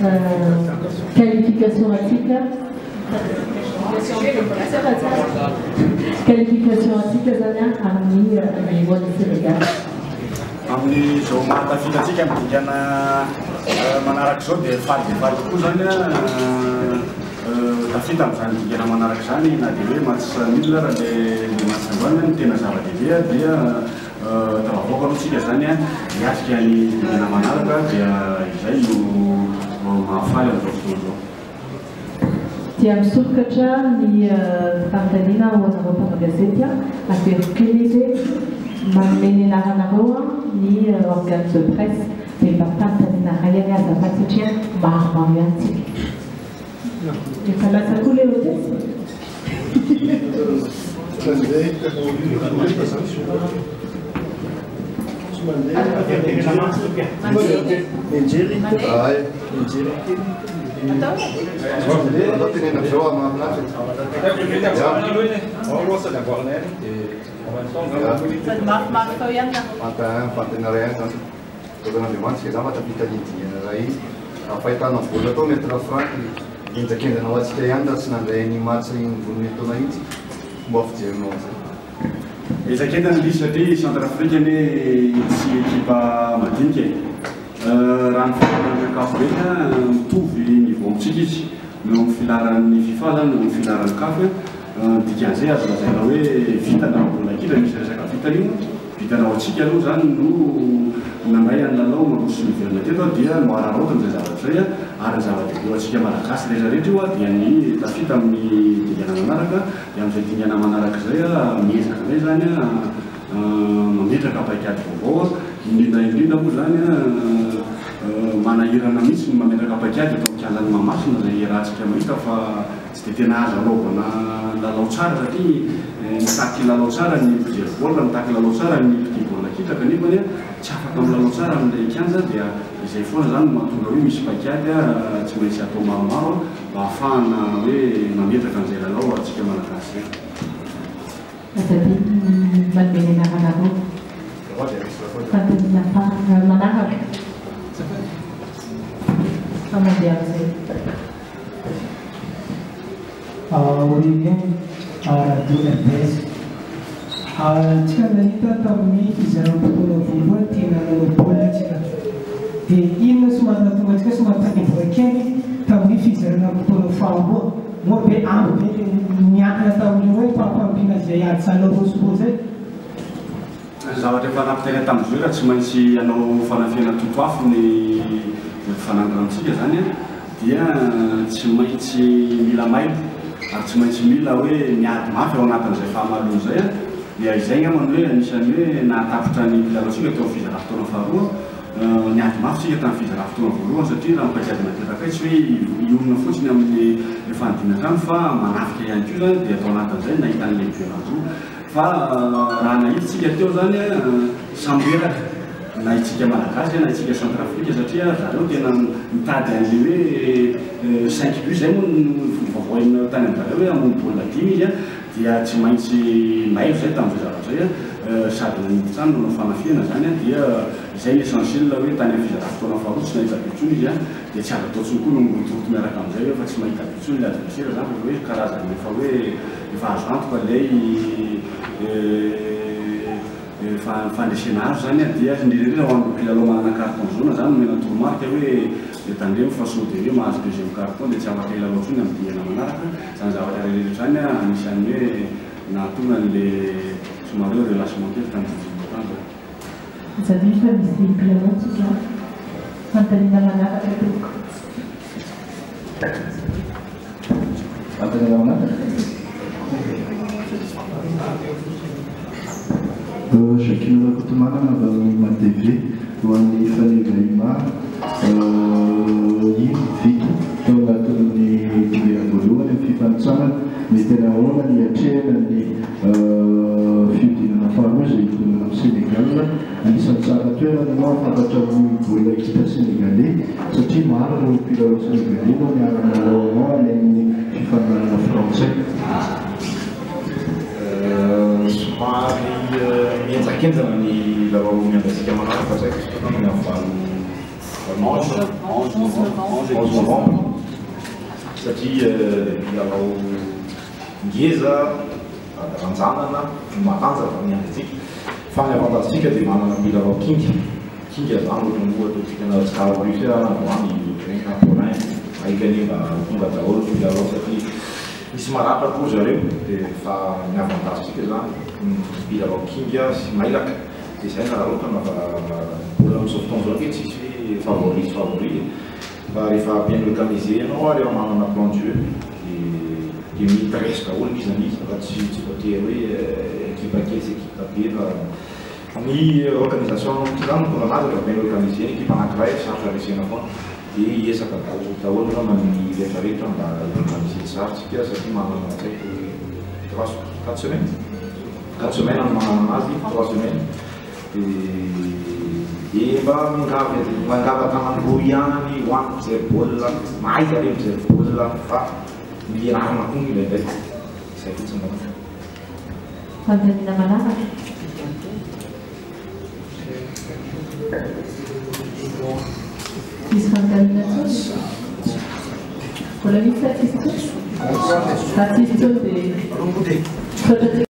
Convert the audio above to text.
Qualification article. Qualification article zany amin'ny voie du Sénégal. Amin'izao mahatafitatsika midikana manaraka zao dia falifaly kokoa zany tafita amin'izany dikana manaraka zany na dia hoe matsamila raha le matsambanany tena zava-dehibe dia tavavoaka alohatsika zany hiasika ny dikana manaraka dia izay no mahafaly amin'izao fotoana zao. Dia misokatra ny fanontaniana ho anareo mpamagazety averikilize manome anaranareo ny organe de presse dia mba fanontaniana ray any azafady satria maromaro ihany tsika. Efa lasa koa le hôtesse. Ezaketana lisy satria Centrafrique hoe tsy ekipa madinika raha ny filaran'ny CAF reny mitovy niveau amintsika izy no amin'ny filaran'ny FIFA zany no amin'ny filaran'ny CAF dikan'izay azo lazaina hoe vitana bola kitra misy resaka vitana io vitanao antsika aloha zany no nandray any lalao mandroso nivelona teto dia no araraota amin'izay zavatra zay ary ny zava-dehibe eo antsika malagasy rehetra rehetra io dia ny tafita amin'ny dingana manaraka dia amin'izay dingana manaraka zay miezaka zay zany mametraka paikady vaovao indrindra moa zany manahirana mihitsy ny mametraka paikady atao mikanjany mamasina zay rahantsika mahita fa tsy dia tena azo anaovana lalao tsara satria mitaky lalao tsara ny mpijery baolina mitaky lalao tsara ny mpity baolina kitra kanefa tsy afaka amin'ny lalao tsara amin'ilay kianja dia izay foana zany mahatonga hoe misy paikady tsy maintsy atao maromaro mba ahafahana hoe mametraka an'izay lalao antsika malagasy zay. Azadi manome anaranareo fanontaniana manaraka mandeha amin'izay. Olivier radio RDS. Tsika nahita tamin'ny fizaram-potoana voalohany tena nanao baolina tsika. Dia inona somary nahatonga antsika somary tanivoka kely tamin'ny fizaram-potoana faharoa. Moa be ambo be miankina tamin'io hoe fampampiana izay ady salorosoro zay. Zavatra efa nampitaina tamin'izao raha tsy maintsy hanao fanafiana totoafo ny fananganantsika zany dia tsy maintsy mila mailo ary tsy maintsy mila hoe miady mafy ao anatin'izay fahamalona zay dia izay ngamany hoe anisany hoe nahatafitra ny mpilalao-tsika teo amin'ny fizara-fotoana faharoa niady mafy tsika tamin'ny fizara-fotoana voalohany satria raha mipaikady materaka tsy hoe iorona fotsiny amin'ny fanadinantrano fa manafika ihany koa zany dia atao anatin'izay nahita an'ilay mpiananjoa fa raha nahiditsika teo zany samberaka na itsika malagasy na itsika Centrafrique satria zareo tena mitady an'le hoe 5 buts zay moa vavoaina tany amin'izareo hoe amony baolina 10 izy dia tsy maintsy mailo zay tamin'izay zavatra zay sady naniditsany no fanafiana zany dia izay ny essentiel hoe tany amin'ny fizara-fotoana faharoa tsy nahita bitsony izy dia tsy azo atao tsony koa no mirotoroto miaraka amin'izay fa tsy mahita bitsony le adversaire zany hoe karazany efa hoe efa azo antoka lay fandresena azo zany dia indrindra ho an'ireo mpilalao manana carton jaune zany mena toromarika hoe tandremo fa sao dia hoe mahazo deuxième carton dia tsy afaka ilalao tsony amin'ny dingana manaraka zany zavatra rehetra zany anisany hoe nahatonga an'le somary hoe relâchement kely tamin'ny jijibotany. Azadi fa misy mpilalao tsika fanontaniana manaraka toko. Fanontaniana manaraka. Chacune de Kotomana va TV ou en Ifanivaima Viki dans la colonie de la Bolo et puis Pansana mettait la ronde et la chaîne et fut une femme j'ai eu Sénégal et ça s'arrêtait à moi par la chambre pour l'expert sénégalais ce qui m'a puis le sénégalais on est à la ronde et puis français somary mienjakentana ny lalao miangasika manaraka fa zay fotoana ny afahany 11 novembre satria milalao ngeza ranjanana matanjaka miantsika fa ny avantasika dia manana milalao kinga zany ohatra tsikarorisy any porin aikany mba tonga daholo milalao satria misy maratra koa zareo dia fa ny avantasika zany milalao kinga sy mailaka dia zay na raha ohatra nafa bola amin'izao fotoana zao tsisy hoe favori fa rehefa bien organisé ianao rehefa manana plan de jeu dia mitresy daholo izy anizy fa tsy voatery hoe équipe akesy équipe tabe fa ny organisation ty zany tonga anazy rehefa bien organisé équipe anankiray sarotra resena foana dia hiesaka daholo manany rehetra rehetra mba organisé tsara tsika satria manana tsaiky 4 semaines no manana anazy 3 semaines dia mba mangava tanan'olo ihany hoany mijery baolina mahay zareo mijery baolina fa miarahana koa ndraindray zay fotsiny manao fanjanina manaraka misy fanjanina tsotry mbola misy tsisy tsotry raha tsisy tsotry dia